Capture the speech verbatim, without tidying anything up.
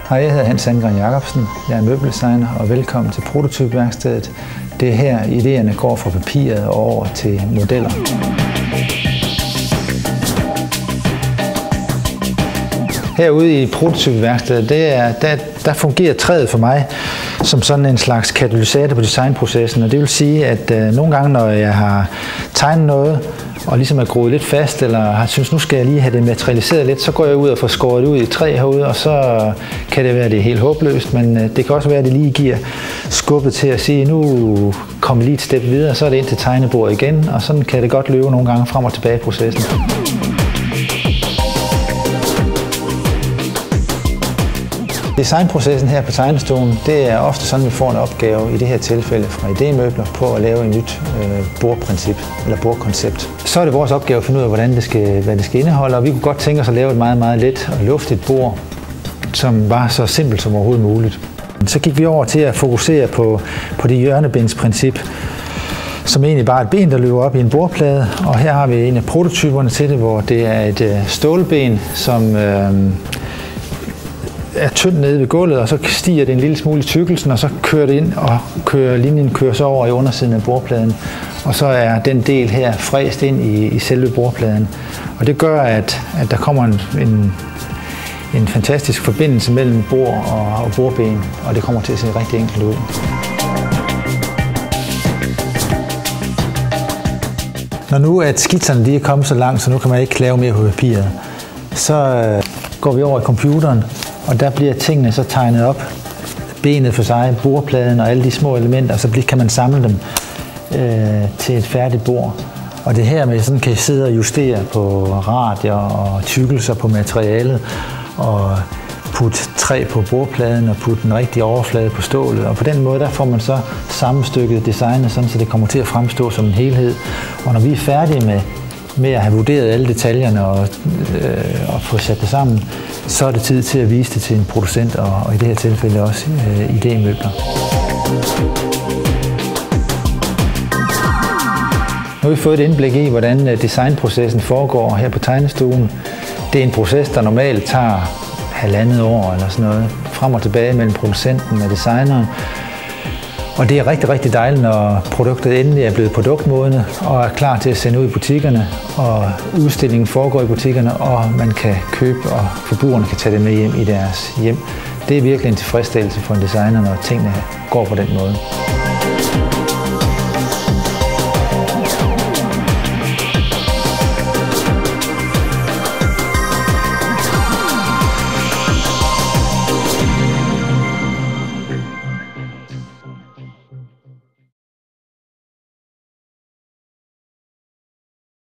Hej, jeg hedder Hans Sandgren Jacobsen. Jeg er møbeldesigner og velkommen til Prototypeværkstedet. Det er her, idéerne går fra papiret og over til modeller. Herude i Prototypeværkstedet, det er, der, der fungerer træet for mig som sådan en slags katalysator på designprocessen. Og det vil sige, at øh, nogle gange, når jeg har tegnet noget, og ligesom er groet lidt fast, eller har synes, nu skal jeg lige have det materialiseret lidt, så går jeg ud og får skåret det ud i træ herude, og så kan det være, at det er helt håbløst, men det kan også være, at det lige giver skubbet til at sige, nu kommer lige et step videre, så er det ind til tegnebordet igen, og sådan kan det godt løbe nogle gange frem og tilbage i processen. Designprocessen her på tegnestuen, det er ofte sådan, at vi får en opgave, i det her tilfælde fra idémøbler, på at lave et nyt øh, bordprincip eller bordkoncept. Så er det vores opgave at finde ud af, hvordan det skal, hvad det skal indeholde, og vi kunne godt tænke os at lave et meget, meget let og luftigt bord, som var så simpelt som overhovedet muligt. Så gik vi over til at fokusere på, på det hjørnebensprincip, som egentlig bare er et ben, der løber op i en bordplade, og her har vi en af prototyperne til det, hvor det er et øh, stålben, som øh, er tyndt nede ved gulvet, og så stiger det en lille smule i tykkelsen, og så kører det ind, og kører, linjen kører så over i undersiden af bordpladen. Og så er den del her fræst ind i, i selve bordpladen. Og det gør, at, at der kommer en, en, en fantastisk forbindelse mellem bord og, og bordben, og det kommer til at se rigtig enkelt ud. Når nu at skitserne de er kommet så langt, så nu kan man ikke lave mere på papiret, så øh, går vi over i computeren, og der bliver tingene så tegnet op, benet for sig, bordpladen og alle de små elementer, og så kan man samle dem øh, til et færdigt bord. Og det her med, sådan kan I sidde og justere på radier og tykkelser på materialet, og putte træ på bordpladen og putte den rigtige overflade på stålet. Og på den måde der får man så sammenstykket designet, sådan, så det kommer til at fremstå som en helhed. Og når vi er færdige med med at have vurderet alle detaljerne og, øh, og få sat det sammen, så er det tid til at vise det til en producent, og, og i det her tilfælde også øh, idémøbler. Nu har vi fået et indblik i, hvordan designprocessen foregår her på tegnestuen. Det er en proces, der normalt tager halvandet år eller sådan noget, frem og tilbage mellem producenten og designeren. Og det er rigtig, rigtig dejligt, når produktet endelig er blevet produktmodnet og er klar til at sende ud i butikkerne, og udstillingen foregår i butikkerne, og man kan købe, og forbrugerne kan tage det med hjem i deres hjem. Det er virkelig en tilfredsstillelse for en designer, når tingene går på den måde.